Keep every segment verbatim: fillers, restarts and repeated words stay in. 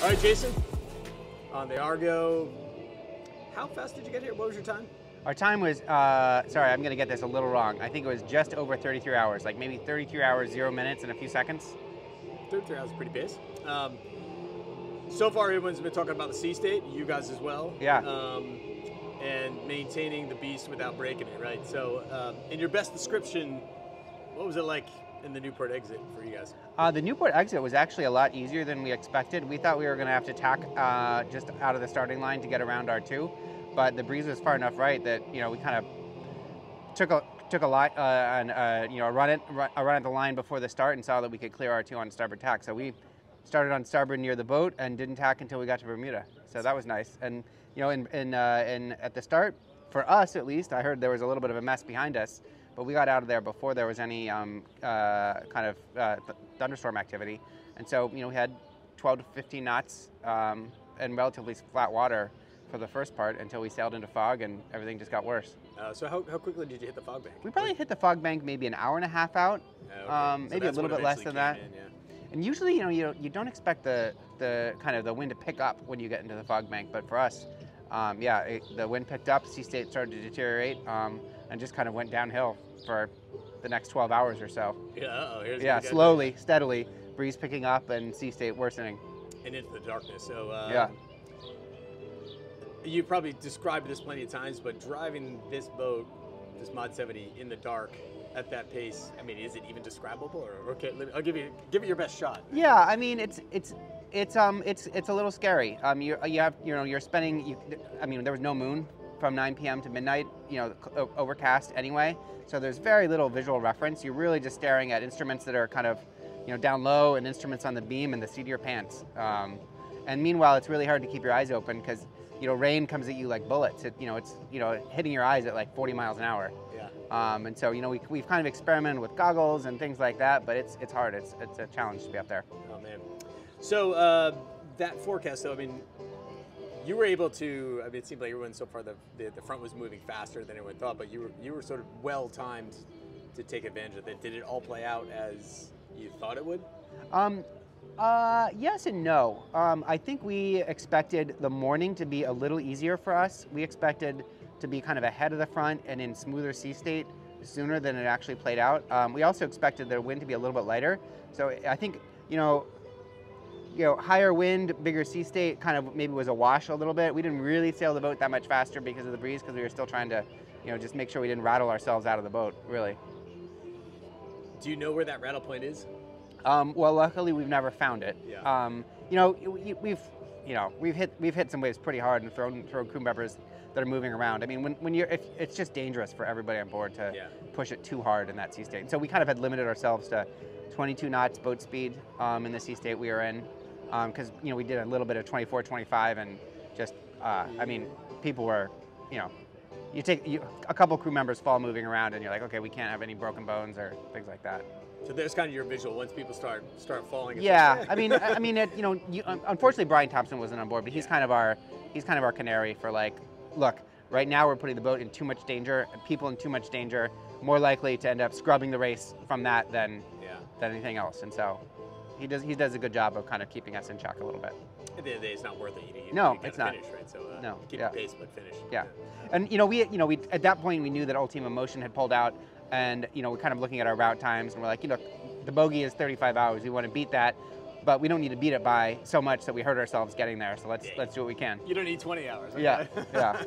All right, Jason, on the Argo, how fast did you get here? What was your time? Our time was, uh, sorry, I'm going to get this a little wrong. I think it was just over thirty-three hours, like maybe thirty-three hours, zero minutes, and a few seconds. thirty-three hours is pretty base. Um, so far, everyone's been talking about the sea state, you guys as well. Yeah. Um, and maintaining the beast without breaking it, right? So, um, in your best description, what was it like in the Newport exit for you guys? Uh, the Newport exit was actually a lot easier than we expected. We thought we were going to have to tack uh, just out of the starting line to get around R two, but the breeze was far enough right that you know we kind of took a took a line, uh, and uh, you know a run it a run at the line before the start and saw that we could clear R two on starboard tack. So we started on starboard near the boat and didn't tack until we got to Bermuda. So that was nice. And you know, in in uh, in at the start, for us at least, I heard there was a little bit of a mess behind us. But we got out of there before there was any um, uh, kind of uh, th thunderstorm activity. And so, you know, we had twelve to fifteen knots um, and relatively flat water for the first part until we sailed into fog and everything just got worse. Uh, so how, how quickly did you hit the fog bank? We probably hit the fog bank maybe an hour and a half out, uh, okay. um, so maybe a little bit less than that. In, yeah. And usually, you know, you, you don't expect the, the kind of the wind to pick up when you get into the fog bank, but for us, um, yeah, it, the wind picked up, sea state started to deteriorate, um, and just kind of went downhill for the next twelve hours or so. Yeah, uh-oh, here's yeah, slowly, steadily, breeze picking up and sea state worsening. And into the darkness. So uh, yeah. You probably described this plenty of times, but driving this boat, this Mod seventy, in the dark at that pace, I mean, is it even describable? Or okay, let me, I'll give you give it your best shot. Yeah, I mean, it's it's it's um it's it's a little scary. Um, you you have you know you're spending. You, I mean, there was no moon from nine P M to midnight. You know, overcast anyway. So there's very little visual reference. You're really just staring at instruments that are kind of, you know, down low and instruments on the beam and the seat of your pants. Um, and meanwhile, it's really hard to keep your eyes open because, you know, rain comes at you like bullets. It, you know, it's, you know, hitting your eyes at like forty miles an hour. Yeah. Um, and so, you know, we, we've kind of experimented with goggles and things like that, but it's, it's hard. It's, it's a challenge to be up there. Oh, man. So uh, that forecast, though, I mean, you were able to, I mean, it seemed like everyone so far, the, the, the front was moving faster than anyone thought, but you were, you were sort of well-timed to take advantage of it. Did it all play out as you thought it would? Um, uh, yes and no. Um, I think we expected the morning to be a little easier for us. We expected to be kind of ahead of the front and in smoother sea state sooner than it actually played out. Um, we also expected the wind to be a little bit lighter. So I think, you know, you know, higher wind, bigger sea state kind of maybe was a wash a little bit. We didn't really sail the boat that much faster because of the breeze because we were still trying to, you know, just make sure we didn't rattle ourselves out of the boat, really. Do you know where that rattle point is? Um, well, luckily we've never found it. Yeah. Um, you know, we've, you know, we've hit we've hit some waves pretty hard and thrown thrown crew members that are moving around. I mean, when when you're, if, it's just dangerous for everybody on board to yeah. push it too hard in that sea state. So we kind of had limited ourselves to twenty-two knots boat speed um, in the sea state we were in. Because, um, you know, we did a little bit of twenty-four, twenty-five, and just, uh, I mean, people were, you know, you take, you, a couple crew members fall moving around and you're like, okay, we can't have any broken bones or things like that. So there's kind of your visual once people start start falling. Yeah, I mean, I mean, it, you know, you, unfortunately Brian Thompson wasn't on board, but he's yeah. kind of our, he's kind of our canary for like, look, right now we're putting the boat in too much danger, and people in too much danger, more likely to end up scrubbing the race from that than, yeah. than anything else, and so. He does. He does a good job of kind of keeping us in check a little bit. At the end of the day, it's not worth it. You, you, no, you it's not. Finish, right? So uh, no, keep yeah. the pace, but finish. Yeah. yeah, and you know, we, you know, we at that point we knew that Ultima Motion had pulled out, and you know, we're kind of looking at our route times, and we're like, you know, the bogey is thirty-five hours. We want to beat that, but we don't need to beat it by so much that we hurt ourselves getting there. So let's yeah, let's do what we can. You don't need twenty hours. Okay? Yeah. Yeah.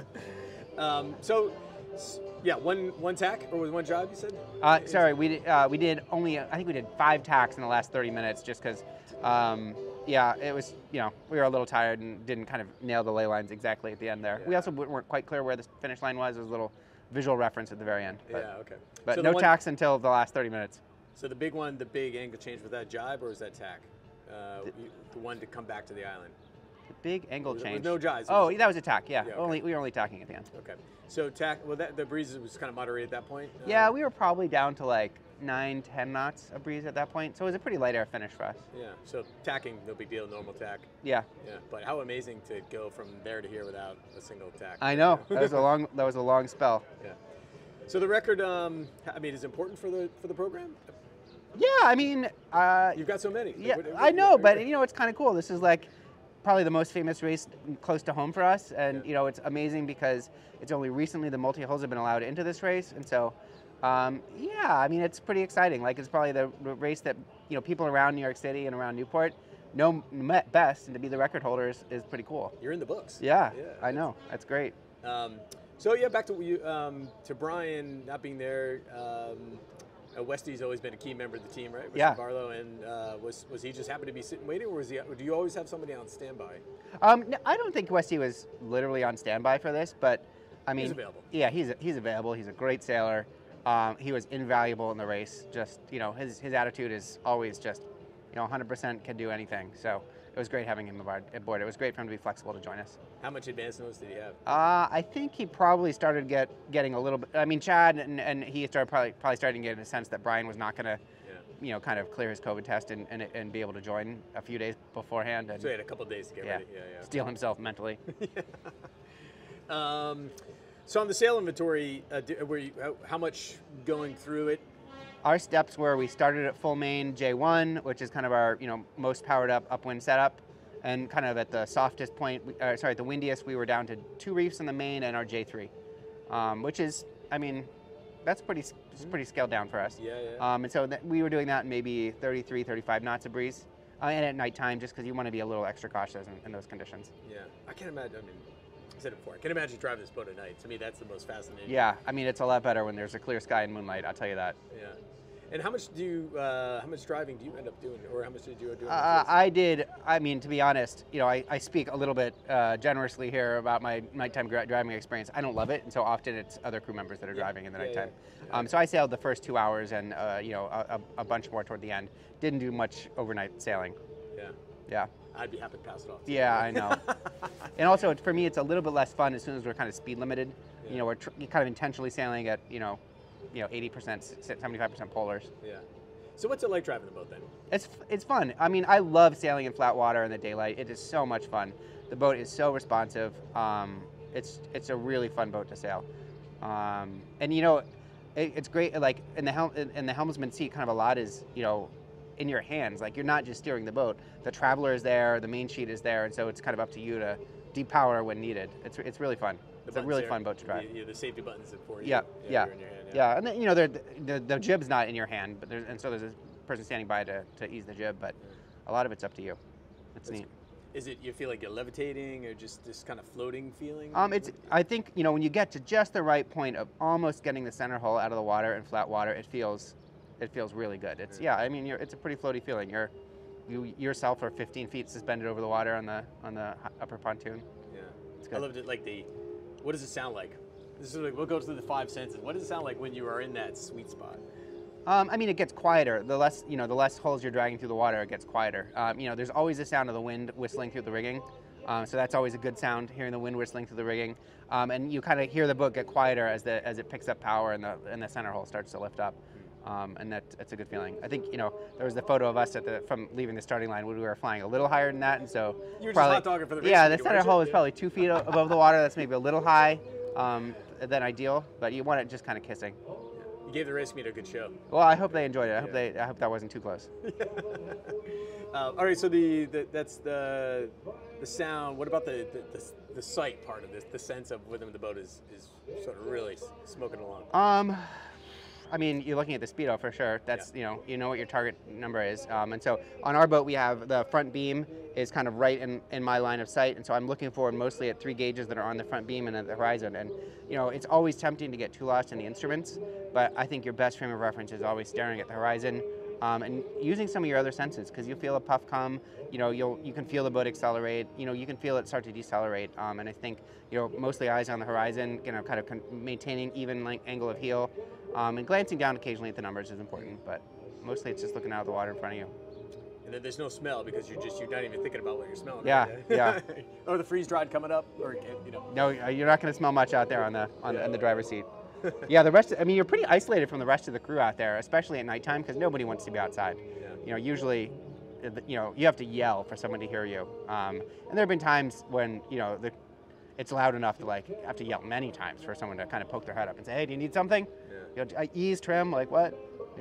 um, so. Yeah, one one tack or was one job you said? Uh, sorry, we did, uh, we did only I think we did five tacks in the last thirty minutes just because, um, yeah, it was you know we were a little tired and didn't kind of nail the ley lines exactly at the end there. Yeah. We also weren't quite clear where the finish line was. There was a little visual reference at the very end. But, yeah, okay. But so no one, tacks until the last thirty minutes. So the big one, the big angle change, was that jibe or was that tack? Uh, the, the one to come back to the island. The big angle was, change. No jibe. Oh, that was a tack. Yeah, yeah okay. only we were only tacking at the end. Okay. So tack. Well, that, the breeze was kind of moderated at that point. Uh, yeah, we were probably down to like nine, ten knots of breeze at that point. So it was a pretty light air finish for us. Yeah. So tacking, no big deal, normal tack. Yeah. Yeah. But how amazing to go from there to here without a single tack. I know. that was a long. That was a long spell. Yeah. So the record, um, I mean, is important for the for the program. Yeah, I mean, uh, you've got so many. Yeah, I know, but you know, it's kind of cool. This is like, probably the most famous race close to home for us, and Yeah. you know it's amazing because it's only recently the multi-hulls have been allowed into this race, and so um, yeah, I mean it's pretty exciting. Like it's probably the race that you know people around New York City and around Newport know met best, and to be the record holders is pretty cool. You're in the books. Yeah, yeah I know. That's great. Um, so yeah, back to you um, to Brian not being there. Um, uh, Westy's always been a key member of the team, right? Westy Yeah. Barlow, and uh, was was he just happen to be sitting waiting, or was he? Do you always have somebody on standby? Um, no, I don't think Westy was literally on standby for this, but I mean, He's available. Yeah, he's he's available. He's a great sailor. Um, he was invaluable in the race. Just you know, his his attitude is always just, you know, one hundred percent can do anything. So it was great having him aboard. aboard. It was great for him to be flexible to join us. How much advance notice did he have? Uh, I think he probably started get getting a little bit. I mean, Chad and, and he started probably probably starting to get a sense that Brian was not going to, Yeah. you know, kind of clear his COVID test and, and and be able to join a few days beforehand and So he had a couple days to get yeah, ready. Yeah, yeah. steel himself mentally. Um, so on the sail inventory, uh, do, were you, how, how much going through it? Our steps were we started at full main J one, which is kind of our you know most powered up upwind setup, and kind of at the softest point, we- uh, sorry, at the windiest, we were down to two reefs in the main and our J three, um, which is, I mean, that's pretty s- it's pretty scaled down for us. Yeah, yeah. Um, and so that we were doing that in maybe thirty-three, thirty-five knots of breeze, uh, and at nighttime, just because you want to be a little extra cautious in, in those conditions. Yeah, I can't imagine. I mean, I said it before. I can't imagine driving this boat at night. To me, that's the most fascinating. Yeah, I mean, it's a lot better when there's a clear sky and moonlight. I'll tell you that. Yeah. And how much do you, uh, how much driving do you end up doing, or how much did you do? on Uh, this race? I did. I mean, to be honest, you know, I, I speak a little bit uh, generously here about my nighttime gra- driving experience. I don't love it, and so often it's other crew members that are Yeah, driving in the yeah, nighttime. yeah, yeah. Um, so I sailed the first two hours, and uh, you know, a, a a bunch more toward the end. Didn't do much overnight sailing. Yeah. Yeah. I'd be happy to pass it off. Yeah, I know. And also, for me, it's a little bit less fun as soon as we're kind of speed limited. Yeah. You know, we're tr- kind of intentionally sailing at you know, you know, eighty percent, seventy-five percent polars. Yeah. So what's it like driving the boat then? It's it's fun. I mean, I love sailing in flat water in the daylight. It is so much fun. The boat is so responsive. Um, it's it's a really fun boat to sail. Um, and you know, it, it's great. Like in the helm in the helmsman seat, kind of a lot is you know, in your hands. Like you're not just steering the boat. The traveler is there. The main sheet is there, and so it's kind of up to you to depower when needed. It's it's really fun. The It's a buttons really there, fun boat to drive. The, yeah, the safety buttons are for you. Yeah, yeah, they're in your hand, yeah. And then, you know, they're- the the jib's not in your hand, but there's and so there's a person standing by to, to ease the jib, but a lot of it's up to you. It's That's neat. Is it you feel like you're levitating or just this kind of floating feeling? Um, it's I think you know when you get to just the right point of almost getting the center hull out of the water and flat water, it feels it feels really good. It's yeah, I mean you're, it's a pretty floaty feeling. You're you yourself are fifteen feet suspended over the water on the on the upper pontoon. Yeah. It's I good. loved it. Like the, what does it sound like? This is like we'll go through the five senses. What does it sound like when you are in that sweet spot? Um, I mean, it gets quieter. The less you know, the less holes you're dragging through the water, it gets quieter. Um, you know, there's always the sound of the wind whistling through the rigging, um, so that's always a good sound, hearing the wind whistling through the rigging. Um, and you kind of hear the boat get quieter as the as it picks up power and the and the center hull starts to lift up, um, and that that's a good feeling. I think you know there was the photo of us at the from leaving the starting line when we were flying a little higher than that, and so You were just probably hot dogging for the race yeah, the weekend, center weren't hull you? was Yeah. probably two feet o- above the water. That's maybe a little high um, than ideal, but you want it just kind of kissing. You gave the race meet a good show. Well, I hope they enjoyed it. I hope Yeah. they I hope that wasn't too close. Uh, all right, so the, the that's the the sound. What about the, the the the sight part of this? The sense of whether the boat is is sort of really s- smoking along. Um, I mean, you're looking at the speedo for sure. That's you know, you know what your target number is. Um, and so on our boat, we have the front beam is kind of right in, in my line of sight, and so I'm looking forward mostly at three gauges that are on the front beam and at the horizon. And you know, it's always tempting to get too lost in the instruments, but I think your best frame of reference is always staring at the horizon. Um, and using some of your other senses, because you'll feel a puff come, you know, you'll you can feel the boat accelerate, you know, you can feel it start to decelerate. Um, and I think, you know, mostly eyes on the horizon, you know, kind of con- maintaining even like angle of heel, um, and glancing down occasionally at the numbers is important, but mostly it's just looking out of the water in front of you. And then there's no smell because you're just you're not even thinking about what you're smelling. Yeah, right? yeah. Or the freeze dried coming up, or you know. No, uh, you're not going to smell much out there on the on, Yeah. on the driver's seat. Yeah, the rest. I mean, you're pretty isolated from the rest of the crew out there, especially at nighttime, because nobody wants to be outside. Yeah. You know, usually, uh, you know, you have to yell for someone to hear you. Um, and there have been times when you know the, it's loud enough to like have to yell many times for someone to kind of poke their head up and say, "Hey, do you need something?" Yeah. You know, "I ease, trim, like what?" Yeah.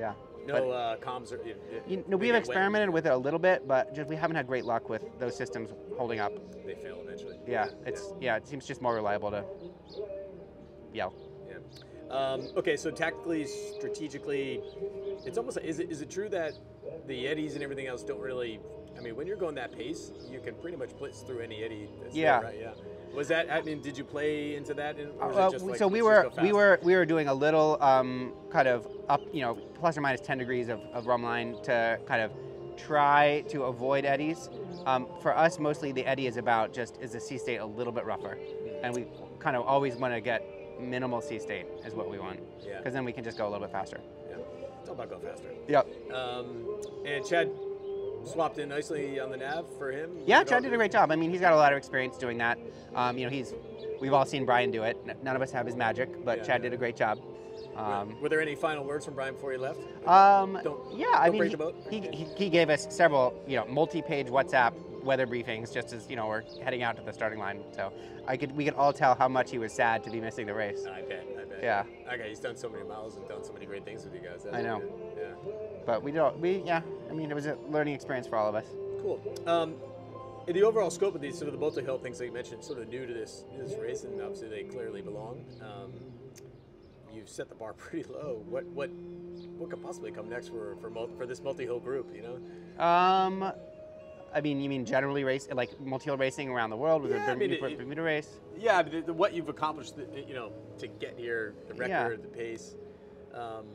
No uh, comms or. You know, we have experimented with it a little bit, but just we haven't had great luck with those systems holding up. They fail eventually. Yeah, it's yeah. yeah it seems just more reliable to yell. Yeah. Um, okay, so tactically, strategically, it's almost like, is it is it true that the eddies and everything else don't really? I mean, when you're going that pace, you can pretty much blitz through any eddy. That's yeah. There, right? Yeah. Was that? I mean, did you play into that? In, or was uh, it just like, so we were we were we were doing a little um, kind of up, you know, plus or minus ten degrees of, of run line to kind of try to avoid eddies. Um, for us, mostly the eddy is about just is the sea state a little bit rougher, and we kind of always want to get minimal sea state is what we want. Yeah. Because then we can just go a little bit faster. Yeah. It's all about going faster. Yep. Um, and Chad swapped in nicely on the nav for him. Yeah, Chad did a great job. I mean, he's got a lot of experience doing that. Um, you know, he's we've all seen Brian do it. None of us have his magic, but yeah, Chad yeah. did a great job. Um, Were there any final words from Brian before he left? Um, don't, yeah, I don't mean, break he, the boat? He, he, he gave us several, you know, multi-page WhatsApp weather briefings just as, you know, we're heading out to the starting line. So I could, we could all tell how much he was sad to be missing the race. I bet, I bet. Yeah. Okay, he's done so many miles and done so many great things with you guys. That's I know. Good. Yeah. But we don't, we, yeah, I mean, it was a learning experience for all of us. Cool. Um, in the overall scope of these, sort of the multi-hill things that you mentioned, sort of new to this this race, and obviously they clearly belong. Um, you've set the bar pretty low. What what what could possibly come next for for, multi, for this multi-hill group? You know. Um, I mean, you mean generally race like multi-hill racing around the world with yeah, the I mean, Bermuda, Bermuda race? Yeah, the, the, what you've accomplished, the, you know, to get here, the record, yeah. the pace. Um,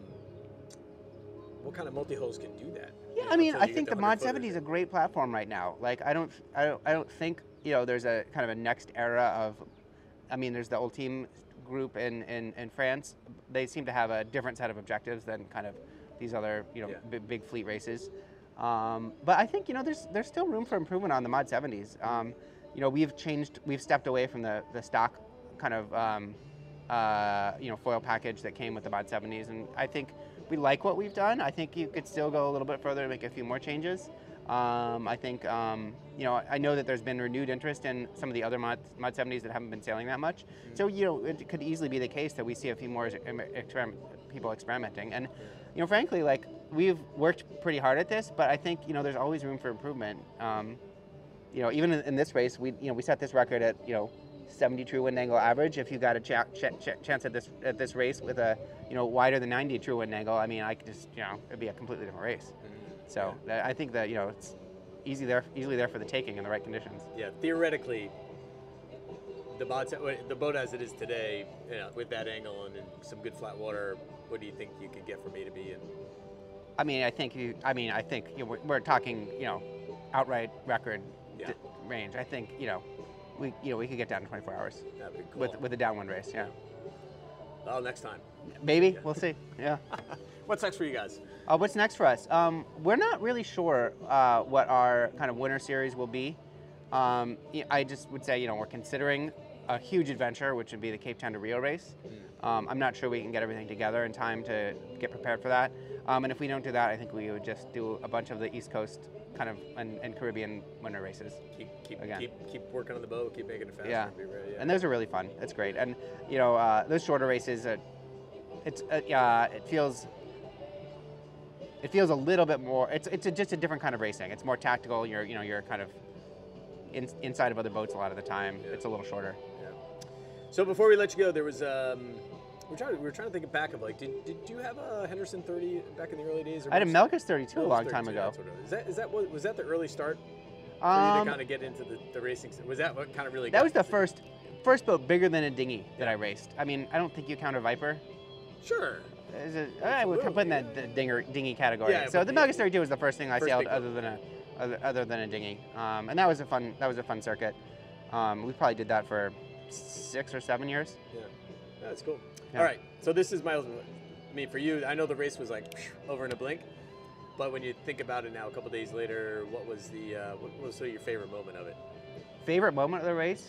what kind of multi-hulls can do that? Yeah, you know, I mean, I think think the Mod seventy is a great platform right now. Like, I don't, I don't, I don't think, you know, there's a kind of a next era of, I mean, there's the old team group in, in, in France. They seem to have a different set of objectives than kind of these other, you know, yeah. big, big fleet races. Um, but I think, you know, there's there's still room for improvement on the Mod seventies. Um, you know, we've changed, we've stepped away from the, the stock kind of, um, uh, you know, foil package that came with the Mod seventies, and I think we like what we've done. I think you could still go a little bit further and make a few more changes. Um, I think, um, you know, I know that there's been renewed interest in some of the other Mod, Mod seventies that haven't been sailing that much. Mm-hmm. So, you know, it could easily be the case that we see a few more exper people experimenting. And, you know, frankly, like, we've worked pretty hard at this, but I think, you know, there's always room for improvement. Um, you know, even in, in this race, we, you know, we set this record at, you know, seventy true wind angle average. If you got a ch ch ch chance at this at this race with a, you know, wider than ninety true wind angle, I mean, I could just, you know, it'd be a completely different race. Mm-hmm. So yeah. I think that, you know, it's easy there, easily there for the taking in the right conditions. Yeah, theoretically, the boat, the boat as it is today, you know, with that angle and, and some good flat water, what do you think you could get from A to B? And I mean, I think you. I mean, I think you know, we're, we're talking, you know, outright record yeah. range. I think, you know. We, you know, we could get down to twenty-four hours That'd be cool. with with a downwind race, yeah. Well, next time. Maybe, yeah. we'll see, yeah. What's next for you guys? Uh, what's next for us? Um, we're not really sure uh, what our kind of winter series will be. Um, I just would say, you know, we're considering a huge adventure, which would be the Cape Town to Rio race. Mm. Um, I'm not sure we can get everything together in time to get prepared for that. Um, and if we don't do that, I think we would just do a bunch of the East Coast kind of and, and Caribbean winter races. Keep keep, again. keep keep working on the boat, keep making it faster. Yeah. And, be ready, yeah. And those are really fun. It's great. And you know, uh, those shorter races, uh, it's uh, uh, it feels it feels a little bit more. It's it's a, just a different kind of racing. It's more tactical. You're you know you're kind of in, inside of other boats a lot of the time. Yeah. It's a little shorter. Yeah. So before we let you go, there was. Um, We're trying, we were trying to think back of like, did, did you have a Henderson thirty back in the early days? Or I had a Melkus thirty-two a long time ago. Is that is that what was that the early start for um, you to kind of get into the, the racing? Was that what kind of really? That was the you? first first boat bigger than a dinghy that I raced. I mean, I don't think you count a Viper. Sure. Is it, I would put in that the dinger, dinghy category. Yeah, so the Melkus thirty-two was the first thing I first sailed other than a other, other than a dinghy, um, and that was a fun that was a fun circuit. Um, we probably did that for six or seven years. Yeah, that's cool. Yeah. All right, so this is my, I mean, for you, I know the race was like over in a blink, but when you think about it now, a couple days later, what was the, uh, what was sort of your favorite moment of it? Favorite moment of the race?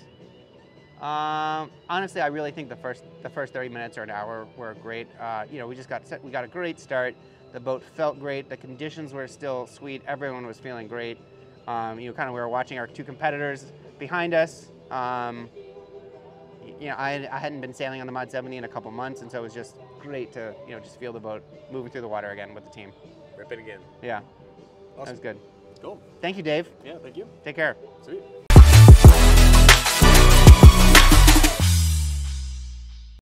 Um, honestly, I really think the first the first thirty minutes or an hour were great. Uh, you know, we just got set, we got a great start. The boat felt great. The conditions were still sweet. Everyone was feeling great. Um, you know, kind of we were watching our two competitors behind us. Um, you know, I, I hadn't been sailing on the Mod seventy in a couple months, and so it was just great to, you know, just feel the boat moving through the water again with the team. Rip it again. Yeah, Awesome. that was good. Cool. Thank you, Dave. Yeah, thank you. Take care. Sweet.